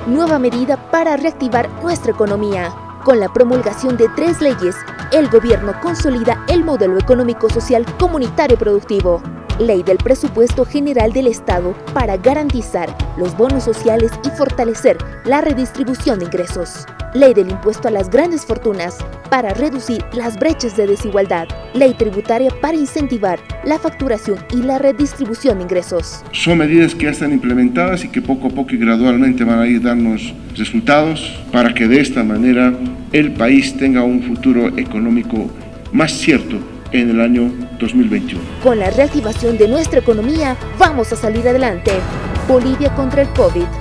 nueva medida para reactivar nuestra economía. Con la promulgación de 3 leyes, el gobierno consolida el modelo económico-social comunitario productivo. Ley del Presupuesto General del Estado para garantizar los bonos sociales y fortalecer la redistribución de ingresos. Ley del Impuesto a las Grandes Fortunas para reducir las brechas de desigualdad. Ley tributaria para incentivar la facturación y la redistribución de ingresos. Son medidas que ya están implementadas y que poco a poco y gradualmente van a ir darnos resultados para que de esta manera el país tenga un futuro económico más cierto en el año 2021. Con la reactivación de nuestra economía, vamos a salir adelante. Bolivia contra el COVID.